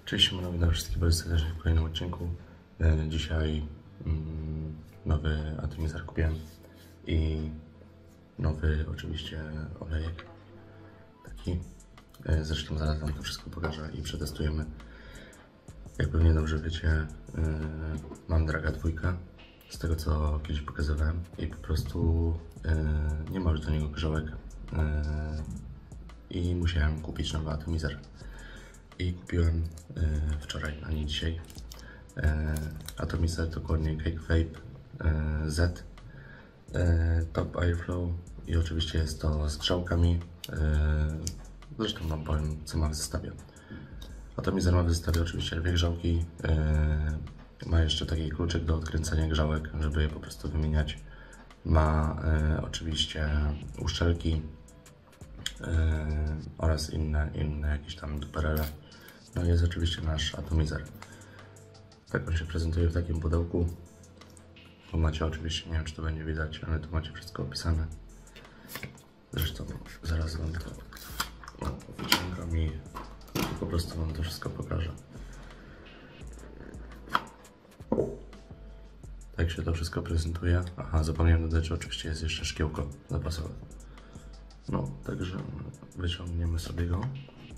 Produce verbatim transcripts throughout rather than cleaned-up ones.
Cześć, witam wszystkich bardzo serdecznie w kolejnym odcinku. E, dzisiaj mm, nowy atomizer kupiłem i nowy oczywiście olejek taki. E, zresztą zaraz wam to wszystko pokażę i przetestujemy. Jak pewnie dobrze wiecie, e, mam Draga dwójkę, z tego co kiedyś pokazywałem i po prostu e, nie ma już do niego grzełek e, i musiałem kupić nowy atomizer. I kupiłem y, wczoraj, a nie dzisiaj, y, atomizer, dokładnie Cake Vape y, Z, y, Top Airflow i oczywiście jest to z grzałkami. Y, zresztą wam powiem, co ma w zestawie. Atomizer ma w zestawie oczywiście dwie grzałki, y, ma jeszcze taki kluczyk do odkręcania grzałek, żeby je po prostu wymieniać. Ma y, oczywiście uszczelki y, oraz inne, inne jakieś tam duperele. No i jest oczywiście nasz atomizer. Tak on się prezentuje w takim pudełku. Tu macie oczywiście, nie wiem czy to będzie widać, ale tu macie wszystko opisane. Zresztą zaraz wam to no, wyciągam i po prostu wam to wszystko pokażę. Tak się to wszystko prezentuje. Aha, zapomniałem dodać, że oczywiście jest jeszcze szkiełko zapasowe. No, także wyciągniemy sobie go.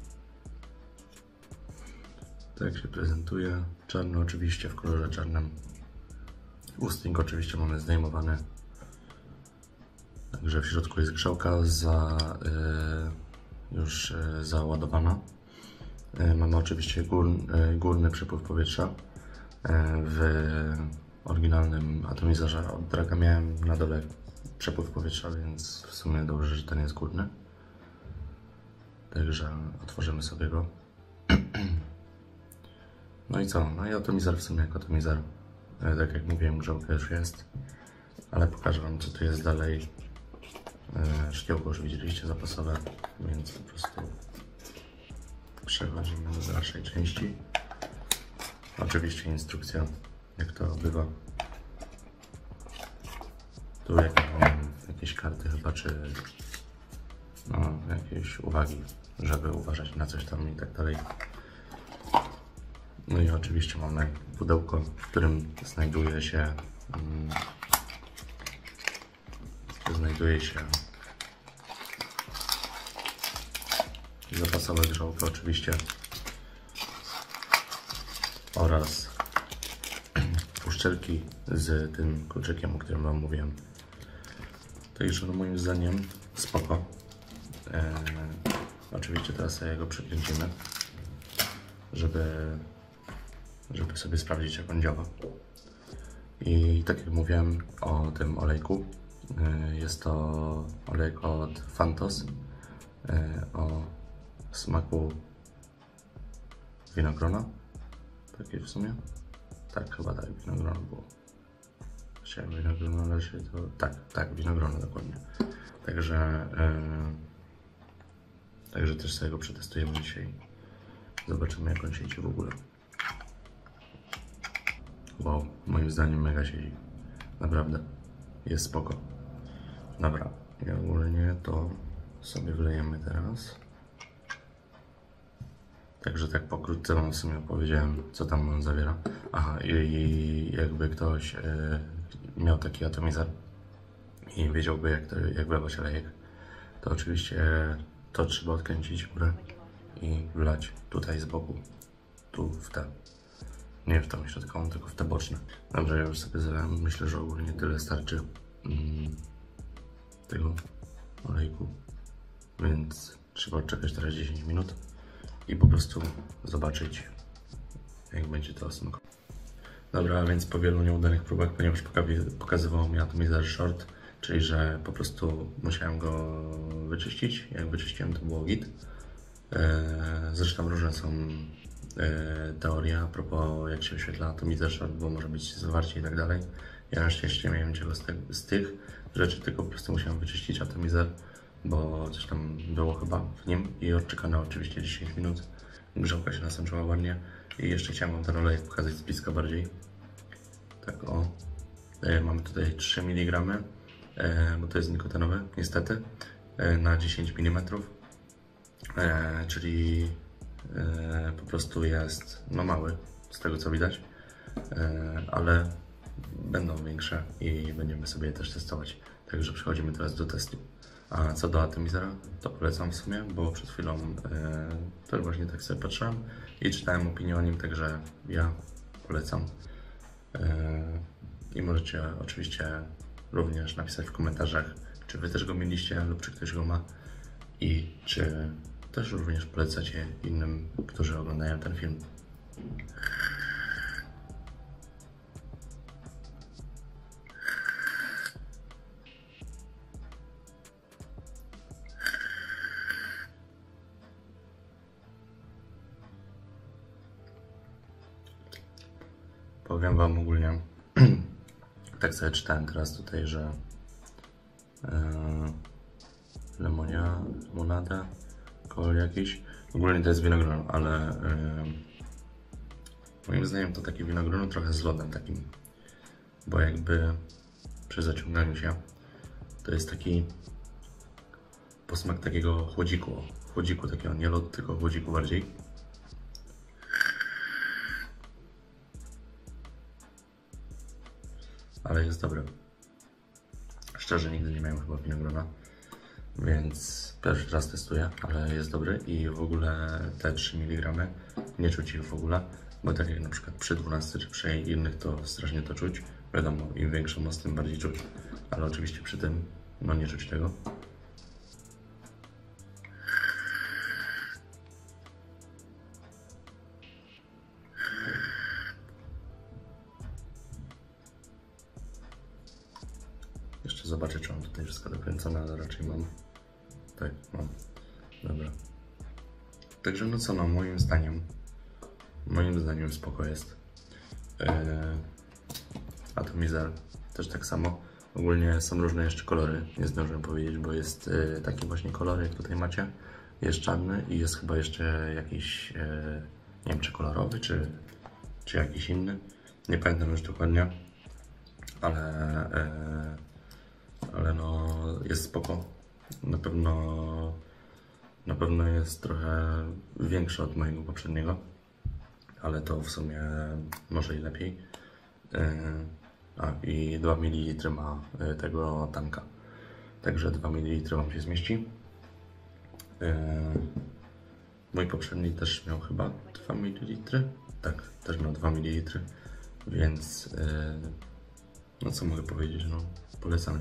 Tak się prezentuje. Czarny oczywiście w kolorze czarnym. Ustnik oczywiście mamy zdejmowany. Także w środku jest grzałka za, y, już y, załadowana. Y, mamy oczywiście gór, y, górny przepływ powietrza. Y, w oryginalnym atomizerze od Draga miałem na dole przepływ powietrza, więc w sumie dobrze, że ten jest górny. Także otworzymy sobie go. No i co? No i atomizer w sumie jak atomizer. Tak jak mówiłem, grzałka już jest. Ale pokażę wam, co tu jest dalej. Szkiełko już widzieliście zapasowe, więc po prostu przechodzimy do dalszej części. Oczywiście instrukcja, jak to bywa. Tu jak mam jakieś karty chyba, czy no, jakieś uwagi, żeby uważać na coś tam i tak dalej. No i oczywiście mamy pudełko, w którym znajduje się um, znajduje się zapasowe grzałka oczywiście oraz uszczelki z tym kluczykiem, o którym wam mówiłem. Także no moim zdaniem spoko. Eee, oczywiście teraz sobie go przekręcimy, żeby żeby sobie sprawdzić, jak on działa. I tak jak mówiłem o tym olejku, jest to olejek od Fantos o smaku winogrona. Takie w sumie? Tak, chyba tak, winogrona było. Chciałem winogrona, ale się to... Tak, tak, winogrona dokładnie. Także, yy, także też sobie go przetestujemy dzisiaj. Zobaczymy, jak on siedzi w ogóle. Wow, moim zdaniem mega siedzi. Naprawdę. Jest spoko. Dobra, i ogólnie to sobie wlejemy teraz. Także tak pokrótce wam w sumie opowiedziałem, co tam on zawiera. Aha, i, i jakby ktoś e, miał taki atomizer i wiedziałby, jak, to, jak wlewać olejek, to oczywiście to trzeba odkręcić w górę i wlać tutaj z boku, tu w te. Nie w tą środkową, tylko w te boczne. Dobrze, ja już sobie zalałem. Myślę, że ogólnie tyle starczy mm, tego olejku. Więc trzeba odczekać teraz dziesięć minut i po prostu zobaczyć, jak będzie to smakowało. Dobra, a więc po wielu nieudanych próbach, ponieważ pokazywał mi atomizer short, czyli że po prostu musiałem go wyczyścić. Jak wyczyściłem, to było git. Zresztą różne są teoria a propos, jak się wyświetla atomizer short, bo może być zwarcie i tak dalej. Ja na szczęście miałem czego z, te, z tych rzeczy, tylko po prostu musiałem wyczyścić atomizer, bo coś tam było chyba w nim i odczekano oczywiście dziesięć minut. Grzałka się nasączyła ładnie i jeszcze chciałem wam ten olej pokazać z bliska bardziej. Tak o, e, mamy tutaj trzy miligramy, e, bo to jest nikotinowy niestety, e, na dziesięć milimetrów, e, czyli e, po prostu jest no mały, z tego co widać, e, ale będą większe i będziemy sobie je też testować. Także przechodzimy teraz do testu. A co do Atomizera, to polecam w sumie, bo przed chwilą e, też właśnie tak sobie patrzyłem i czytałem opinię o nim, także ja polecam. E, I możecie oczywiście również napisać w komentarzach, czy wy też go mieliście lub czy ktoś go ma i czy też również polecacie innym, którzy oglądają ten film. Powiem wam ogólnie, tak sobie czytałem teraz tutaj, że yy, lemonia, limonada, kolor jakiś, ogólnie to jest winogrono, ale yy, moim zdaniem to takie winogrono trochę z lodem takim, bo jakby przy zaciąganiu się to jest taki posmak takiego chłodziku, chłodziku takiego, nie lodu, tylko chłodziku bardziej. Ale jest dobre. Szczerze nigdy nie miałem chyba winogrona, więc pierwszy raz testuję, ale jest dobry i w ogóle te trzy miligramy nie czuć ich w ogóle, bo tak jak na przykład przy dwunastce czy przy innych to strasznie to czuć. Wiadomo, im większą moc, tym bardziej czuć, ale oczywiście przy tym no nie czuć tego. Jeszcze zobaczę, czy mam tutaj wszystko dokręcone, ale raczej mam. Tak, mam. Dobra. Także no co, no moim zdaniem, moim zdaniem spoko jest. Yy, Atomizer też tak samo. Ogólnie są różne jeszcze kolory, nie zdążyłem powiedzieć, bo jest yy, taki właśnie kolor, jak tutaj macie. Jest czarny i jest chyba jeszcze jakiś, yy, nie wiem czy kolorowy, czy, czy jakiś inny. Nie pamiętam już dokładnie, ale... Yy, ale no jest spoko. Na pewno na pewno jest trochę większy od mojego poprzedniego, ale to w sumie może i lepiej. A i dwa mililitry ma tego tanka, także dwa mililitry wam się zmieści. Mój poprzedni też miał chyba dwa mililitry, tak, też miał dwa mililitry, więc no co mogę powiedzieć, no polecam.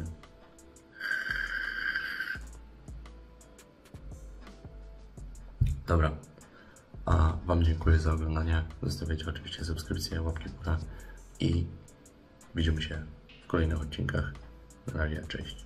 Dobra, a wam dziękuję za oglądanie, zostawiajcie oczywiście subskrypcję, łapki w górę i widzimy się w kolejnych odcinkach. Na razie, cześć.